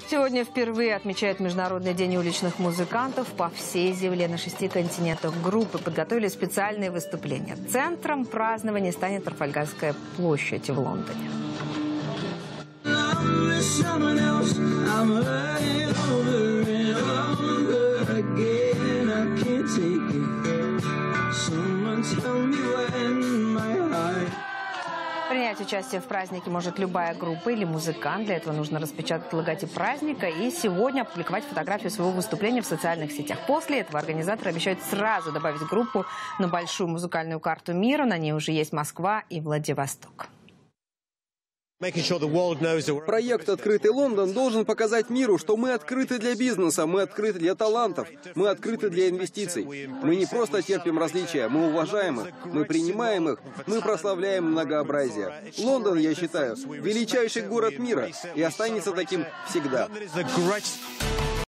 Сегодня впервые отмечают Международный день уличных музыкантов по всей земле. На 6 континентах группы подготовили специальные выступления. Центром празднования станет Трафальгарская площадь в Лондоне. Принять участие в празднике может любая группа или музыкант. Для этого нужно распечатать логотип праздника и сегодня опубликовать фотографию своего выступления в социальных сетях. После этого организаторы обещают сразу добавить группу на большую музыкальную карту мира. На ней уже есть Москва и Владивосток. Проект «Открытый Лондон» должен показать миру, что мы открыты для бизнеса, мы открыты для талантов, мы открыты для инвестиций. Мы не просто терпим различия, мы уважаем их, мы принимаем их, мы прославляем многообразие. Лондон, я считаю, величайший город мира и останется таким всегда.